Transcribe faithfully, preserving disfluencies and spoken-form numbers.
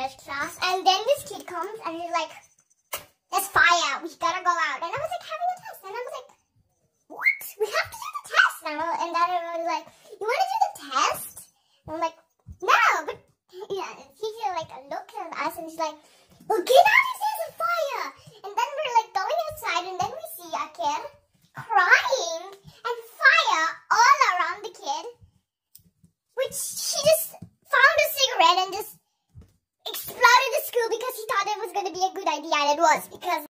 English class, and then this kid comes and he's like, "There's fire. We gotta go out." And I was like having a test, and I was like, "What? We have to do the test now?" And then everyone was like, "You want to do the test?" And I'm like, "No." But yeah, the teacher like looked at us and she's like, "Well, get out! There's a fire!" And then we're like going outside, and then we see a kid crying and fire all around the kid, which he just found a cigarette and just exploded the school because he thought it was going to be a good idea, and it was, because